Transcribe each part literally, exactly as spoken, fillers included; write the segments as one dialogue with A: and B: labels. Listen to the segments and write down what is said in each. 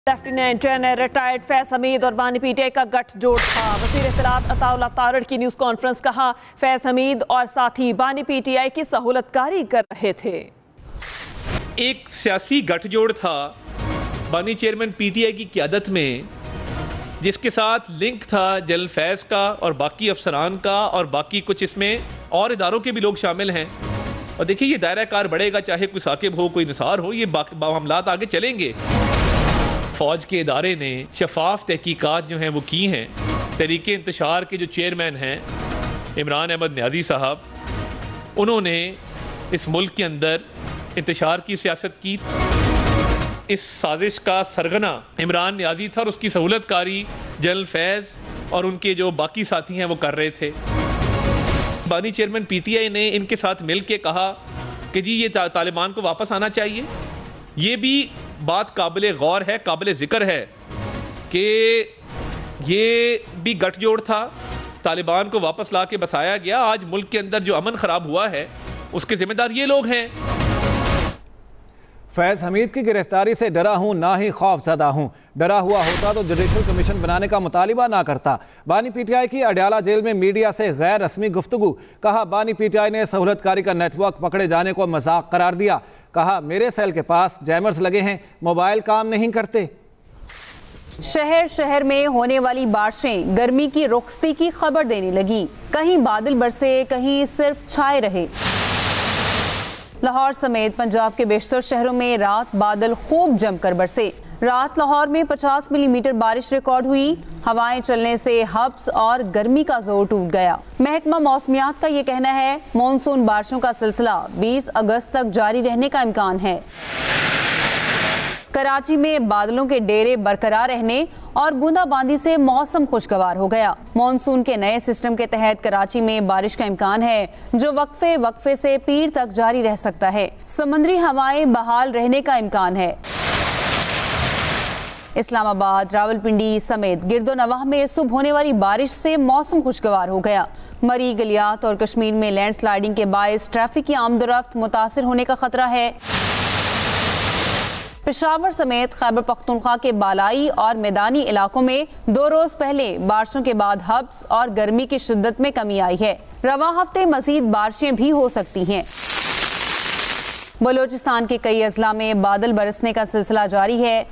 A: Lieutenant general retired Faiz Hameed اور بانی P T I کا گٹھ جوڑ تھا۔ وزیر اطلاعات عطا اللہ تارڑ کی نیوز کانفرنس، کہا فیض حمید اور ساتھی بانی پی ٹی آئی کی سہولت کاری کر رہے تھے۔
B: ایک سیاسی گٹھ جوڑ تھا بانی چیئرمین پی ٹی آئی کی قیادت میں، جس کے ساتھ لنک تھا جنرل فیض کا اور باقی افسران کا اور باقی کچھ اس میں اور اداروں کے بھی لوگ شامل ہیں۔ اور دیکھیے یہ دائرہ کار بڑھے گا، چاہے کوئی ثاقب ہو کوئی نثار ہو، یہ معاملات آگے چلیں گے۔ فوج کے ادارے نے شفاف تحقیقات جو ہیں وہ کی ہیں۔ تحریک انتشار کے جو چیئرمین ہیں عمران احمد نیازی صاحب، انہوں نے اس ملک کے اندر انتشار کی سیاست کی۔ اس سازش کا سرغنہ عمران نیازی تھا اور اس کی سہولت کاری جنرل فیض اور ان کے جو باقی ساتھی ہیں وہ کر رہے تھے۔ بانی چیئرمین پی ٹی آئی نے ان کے ساتھ مل کے کہا کہ جی یہ طالبان کو واپس آنا چاہیے۔ یہ بھی بات قابل غور ہے، قابل ذکر ہے کہ یہ بھی گٹھ جوڑ تھا، طالبان کو واپس لا کے بسایا گیا۔ آج ملک کے اندر جو امن خراب ہوا ہے اس کے ذمہ دار یہ لوگ ہیں۔
C: فیض حمید کی گرفتاری سے ڈرا ہوں نہ ہی خوف زدہ ہوں، ڈرا ہوا ہوتا تو جوڈیشل کمیشن بنانے کا مطالبہ نہ کرتا۔ بانی پی ٹی آئی کی اڈیالہ جیل میں میڈیا سے غیر رسمی گفتگو، کہا بانی پی ٹی آئی نے سہولت کاری کا نیٹ ورک پکڑے جانے کو مذاق قرار دیا، کہا میرے سیل کے پاس جیمرز لگے ہیں، موبائل کام نہیں کرتے۔
D: شہر شہر میں ہونے والی بارشیں گرمی کی رخصتی کی خبر دینے لگی، کہیں بادل برسے کہیں صرف چھائے رہے۔ لاہور سمیت پنجاب کے بیشتر شہروں میں رات بادل خوب جم کر برسے۔ رات لاہور میں پچاس ملی میٹر بارش ریکارڈ ہوئی، ہوائیں چلنے سے ہبس اور گرمی کا زور ٹوٹ گیا۔ محکمہ موسمیات کا یہ کہنا ہے مانسون بارشوں کا سلسلہ بیس اگست تک جاری رہنے کا امکان ہے۔ کراچی میں بادلوں کے ڈیرے برقرار رہنے اور بوندا باندی سے موسم خوشگوار ہو گیا۔ مانسون کے نئے سسٹم کے تحت کراچی میں بارش کا امکان ہے جو وقفے وقفے سے پیر تک جاری رہ سکتا ہے۔ سمندری ہوائیں بحال رہنے کا امکان ہے۔ اسلام آباد، راولپنڈی سمیت گرد و نواح میں صبح ہونے والی بارش سے موسم خوشگوار ہو گیا۔ مری، گلیات اور کشمیر میں لینڈ سلائیڈنگ کے باعث ٹریفک کی آمد و رفت متاثر ہونے کا خطرہ ہے۔ پشاور سمیت خیبر پختونخوا کے بالائی اور میدانی علاقوں میں دو روز پہلے بارشوں کے بعد ہبس اور گرمی کی شدت میں کمی آئی ہے۔ رواں ہفتے مزید بارشیں بھی ہو سکتی ہیں۔ بلوچستان کے کئی اضلاع میں بادل برسنے کا سلسلہ جاری ہے۔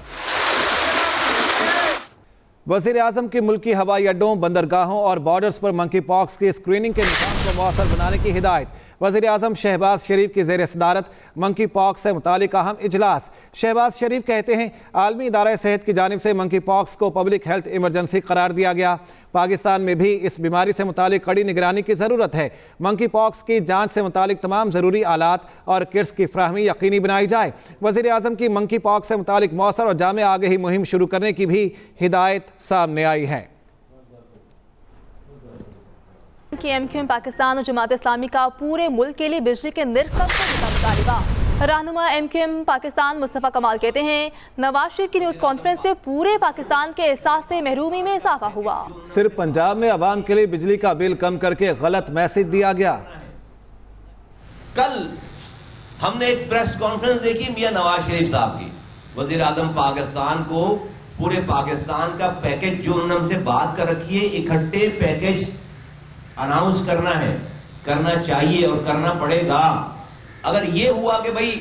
C: وزیر اعظم کی ملکی ہوائی اڈوں، بندرگاہوں اور بارڈرز پر منکی پاکس کی اسکریننگ کے نظام کو مؤثر بنانے کی ہدایت۔ وزیر اعظم شہباز شریف کی زیر صدارت منکی پاکس سے متعلق اہم اجلاس۔ شہباز شریف کہتے ہیں عالمی ادارہ صحت کی جانب سے منکی پاکس کو پبلک ہیلتھ ایمرجنسی قرار دیا گیا۔ پاکستان میں بھی اس بیماری سے متعلق کڑی نگرانی کی ضرورت ہے۔ منکی پاکس کی جانچ سے متعلق تمام ضروری آلات اور کٹس کی فراہمی یقینی بنائی جائے۔ وزیر اعظم کی منکی پاکس سے متعلق مؤثر اور جامع آگہی مہم شروع کرنے کی بھی ہدایت سامنے آئی ہے۔
E: کہ ایم کیو ایم پاکستان اور جماعت اسلامی کا پورے ملک کے لیے بجلی کے نرخ کم کرنے کا مطالبہ۔ رہنما M Q M Pakistan Mustafa Kamal کہتے ہیں نواز شریف کی نیوز کانفرنس سے پورے پاکستان کے احساس سے محرومی میں اضافہ ہوا۔
C: صرف پنجاب میں عوام کے لیے بجلی کا بل کم کر کے غلط میسج دیا گیا۔
F: کل ہم نے ایک پریس کانفرنس دیکھی میاں نواز شریف صاحب کی، وزیر اعظم پاکستان کو پورے پاکستان کا پیکج جو انہوں نے ہم سے بات کر رکھی ہے اکٹھے پیکج اناؤنس کرنا ہے، کرنا چاہیے اور کرنا پڑے گا۔ اگر یہ ہوا کہ بھئی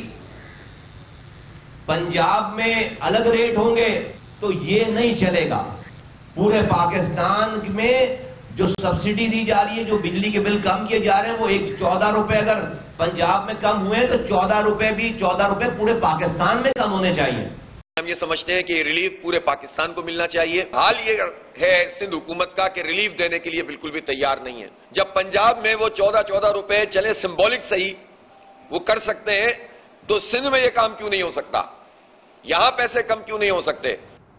F: پنجاب میں الگ ریٹ ہوں گے تو یہ نہیں چلے گا۔ پورے پاکستان میں جو سبسڈی دی جا رہی ہے، جو بجلی کے بل کم کیے جا رہے ہیں، وہ ایک چودہ روپے اگر پنجاب میں کم ہوئے تو چودہ روپے بھی چودہ روپے پورے پاکستان میں کم ہونے چاہیے۔
G: ہم یہ سمجھتے ہیں کہ ریلیف پورے پاکستان کو ملنا چاہیے۔ حال یہ ہے سندھ حکومت کا کہ ریلیف دینے کے لیے بالکل بھی تیار نہیں ہے۔ جب پنجاب میں وہ چودہ چودہ روپے چلے سمبولک صحیح وہ کر سکتے ہیں تو سندھ میں یہ کام کیوں نہیں ہو سکتا؟ یہاں پیسے کم کیوں نہیں ہو سکتے؟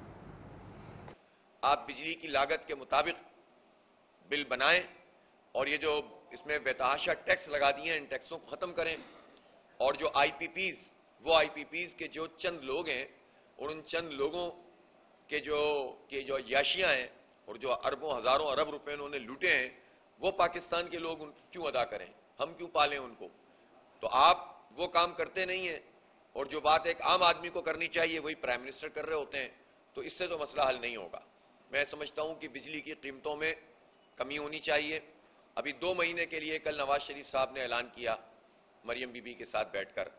G: آپ بجلی کی لاگت کے مطابق بل بنائیں اور یہ جو اس میں بے تحاشا ٹیکس لگا دیے ہیں ان ٹیکسوں کو ختم کریں، اور جو آئی پی پیز وہ آئی پی پیز کے جو چند لوگ ہیں اور ان چند لوگوں کے جو کہ جو عیاشیاں ہیں اور جو اربوں ہزاروں ارب روپے انہوں نے لوٹے ہیں وہ پاکستان کے لوگ کیوں ادا کریں؟ ہم کیوں پالیں ان کو؟ تو آپ وہ کام کرتے نہیں ہیں، اور جو بات ایک عام آدمی کو کرنی چاہیے وہی پرائم منسٹر کر رہے ہوتے ہیں۔ تو اس سے تو مسئلہ حل نہیں ہوگا. میں سمجھتا ہوں کہ بجلی کی قیمتوں میں کمی ہونی چاہیے. ابھی دو مہینے کے لیے کل نواز شریف صاحب نے اعلان کیا مریم بی بی کے ساتھ بیٹھ کر,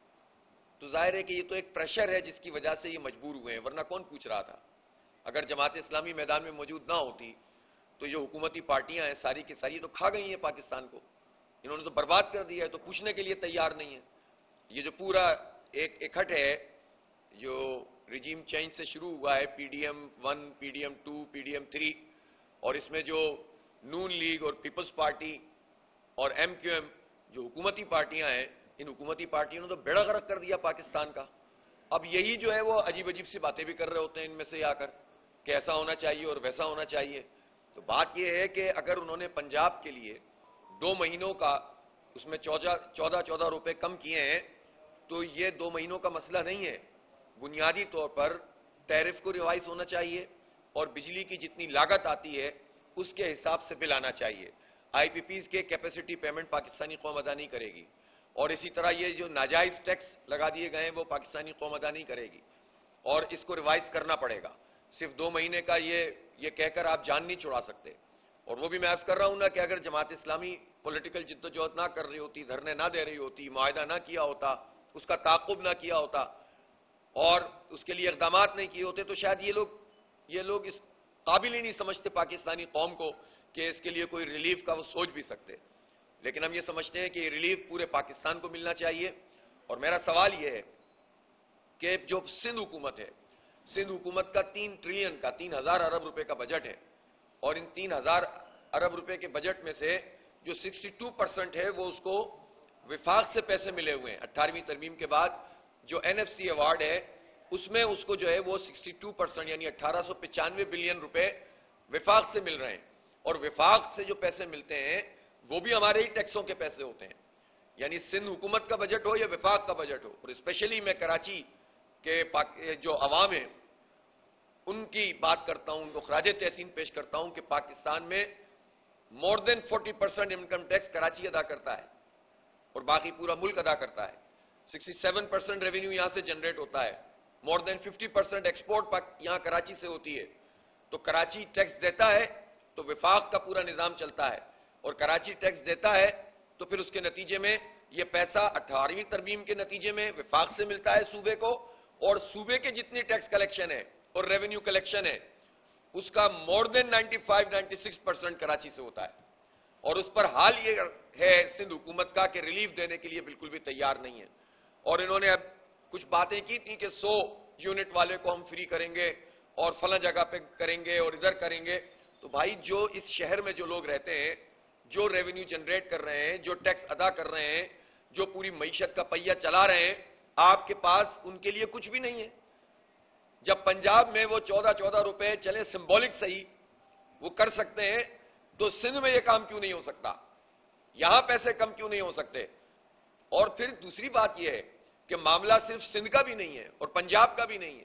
G: تو ظاہر ہے کہ یہ تو ایک پریشر ہے جس کی وجہ سے یہ مجبور ہوئے ہیں, ورنہ کون پوچھ رہا تھا. اگر جماعت اسلامی میدان میں موجود نہ ہوتی تو جو حکومتی پارٹیاں ہیں ساری کی ساری تو کھا گئی ہیں پاکستان کو, انہوں نے تو برباد کر دیا ہے, تو پوچھنے کے لیے تیار نہیں ہے. یہ جو پورا ایک اکٹھ ہے جو رجیم چینج سے شروع ہوا ہے, P D M one, P D M two, P D M three, اور اس میں جو نون لیگ اور پیپلز پارٹی اور ایم کیو ایم جو حکومتی پارٹیاں ہیں, ان حکومتی پارٹیوں نے تو بیڑا غرق کر دیا پاکستان کا. اب یہی جو ہے وہ عجیب عجیب سی باتیں بھی کر رہے ہوتے ہیں ان میں سے آ کر کہ ایسا ہونا چاہیے اور ویسا ہونا چاہیے. تو بات یہ ہے کہ اگر انہوں نے پنجاب کے لیے دو مہینوں کا اس میں چودہ چودہ چودہ روپے کم کیے ہیں, تو یہ دو مہینوں کا مسئلہ نہیں ہے. بنیادی طور پر ٹیرف کو ریوائز ہونا چاہیے اور بجلی کی جتنی لاگت آتی ہے اس کے حساب سے بل آنا چاہیے. آئی پی پیز کے کیپیسٹی پیمنٹ پاکستانی قوم ادا نہیں کرے گی, اور اسی طرح یہ جو ناجائز ٹیکس لگا دیے گئے ہیں وہ پاکستانی قوم ادا نہیں کرے گی, اور اس کو ریوائز کرنا پڑے گا. صرف دو مہینے کا یہ یہ کہہ کر آپ جان نہیں چھڑا سکتے. اور وہ بھی میں عرض کر رہا ہوں نا کہ اگر جماعت اسلامی پولیٹیکل جدوجہد نہ کر رہی ہوتی, دھرنے نہ دے رہی ہوتی, معاہدہ نہ کیا ہوتا, اس کا تعاقب نہ کیا ہوتا اور اس کے لیے اقدامات نہیں کیے ہوتے, تو شاید یہ لوگ یہ لوگ اس قابل ہی نہیں سمجھتے پاکستانی قوم کو کہ اس کے لیے کوئی ریلیف کا وہ سوچ بھی سکتے. لیکن ہم یہ سمجھتے ہیں کہ یہ ریلیف پورے پاکستان کو ملنا چاہیے. اور میرا سوال یہ ہے کہ جو سندھ حکومت ہے, سندھ حکومت کا تین ٹریلین کا تین ہزار ارب روپے کا بجٹ ہے, اور ان تین ہزار ارب روپے کے بجٹ میں سے جو سکسٹی ٹو پرسنٹ ہے وہ اس کو وفاق سے پیسے ملے ہوئے ہیں. اٹھارہویں ترمیم کے بعد جو این ایف سی ایوارڈ ہے اس میں اس کو جو ہے وہ سکسٹی ٹو پرسنٹ یعنی اٹھارہ سو پچانوے بلین روپے وفاق سے مل رہے ہیں. اور وفاق سے جو پیسے ملتے ہیں وہ بھی ہمارے ہی ٹیکسوں کے پیسے ہوتے ہیں. یعنی سندھ حکومت کا بجٹ ہو یا وفاق کا بجٹ ہو. اور اسپیشلی میں کراچی کے جو عوام ہیں ان کی بات کرتا ہوں, ان کو خراج تحسین پیش کرتا ہوں کہ پاکستان میں more than forty percent income tax Karachi ادا کرتا ہے اور باقی پورا ملک ادا کرتا ہے. سکسٹی سیون پرسنٹ ریونیو یہاں سے جنریٹ ہوتا ہے. More than fifty percent export یہاں کراچی سے ہوتی ہے. تو کراچی ٹیکس دیتا ہے تو وفاق کا پورا نظام چلتا ہے, اور کراچی ٹیکس دیتا ہے تو پھر اس کے نتیجے میں یہ پیسہ اٹھارہویں ترمیم کے نتیجے میں وفاق سے ملتا ہے صوبے کو, اور صوبے کے جتنی ٹیکس کلیکشن ہے اور ریونیو کلیکشن ہے اس کا more than ninety five ninety six percent Karachi سے ہوتا ہے. اور اس پر حال یہ ہے سندھ حکومت کا کہ ریلیف دینے کے لیے بالکل بھی تیار نہیں ہے. اور انہوں نے اب کچھ باتیں کی تھی کہ سو یونٹ والے کو ہم فری کریں گے اور فلاں جگہ پہ کریں گے اور ادھر کریں گے. تو بھائی جو اس شہر میں جو لوگ رہتے ہیں, جو ریونیو جنریٹ کر رہے ہیں, جو ٹیکس ادا کر رہے ہیں, جو پوری معیشت کا پہیہ چلا رہے ہیں, آپ کے پاس ان کے لیے کچھ بھی نہیں ہے. جب پنجاب میں وہ چودہ چودہ روپے چلے سمبولک صحیح وہ کر سکتے ہیں, تو سندھ میں یہ کام کیوں نہیں ہو سکتا؟ یہاں پیسے کم کیوں نہیں ہو سکتے؟ اور پھر دوسری بات یہ ہے کہ معاملہ صرف سندھ کا بھی نہیں ہے اور پنجاب کا بھی نہیں ہے.